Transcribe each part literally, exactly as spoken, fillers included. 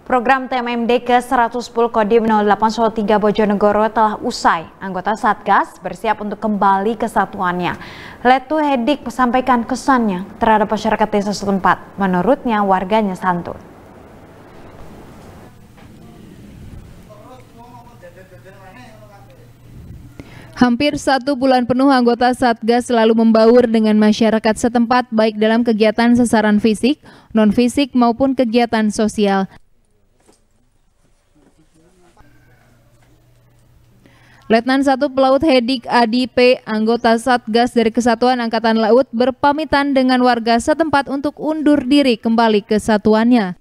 Program T M M D ke seratus sepuluh Kodim nol delapan nol tiga Bojonegoro telah usai. Anggota Satgas bersiap untuk kembali ke satuannya. Letu Hedik menyampaikan kesannya terhadap masyarakat desa setempat. Menurutnya warganya santun. Hampir satu bulan penuh anggota Satgas selalu membaur dengan masyarakat setempat baik dalam kegiatan sasaran fisik, non-fisik maupun kegiatan sosial. Letnan satu Pelaut Hedik Adi P, anggota Satgas dari Kesatuan Angkatan Laut berpamitan dengan warga setempat untuk undur diri kembali ke satuannya.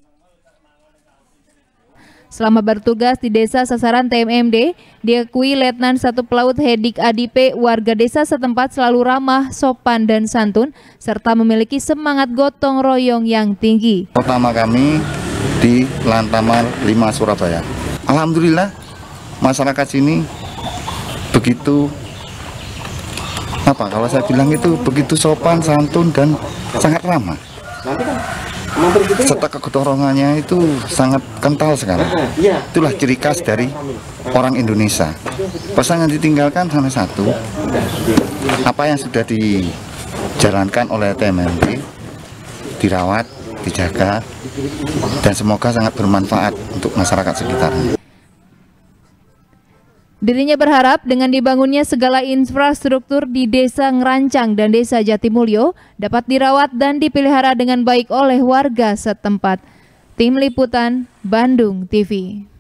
Selama bertugas di desa sasaran T M M D, diakui Letnan satu Pelaut Hedik Adi P, warga desa setempat selalu ramah, sopan dan santun, serta memiliki semangat gotong royong yang tinggi. Pertama kami di Lantamal lima Surabaya. Alhamdulillah masyarakat sini begitu apa kalau saya bilang itu begitu sopan, santun dan sangat ramah. Serta kegotorongannya itu sangat kental sekali. Itulah ciri khas dari orang Indonesia. Pesan yang ditinggalkan hanya satu, apa yang sudah dijalankan oleh T M M D dirawat, dijaga, dan semoga sangat bermanfaat untuk masyarakat sekitarnya. Dirinya berharap dengan dibangunnya segala infrastruktur di Desa Ngerancang dan Desa Jatimulyo dapat dirawat dan dipelihara dengan baik oleh warga setempat. Tim Liputan, Bandung T V.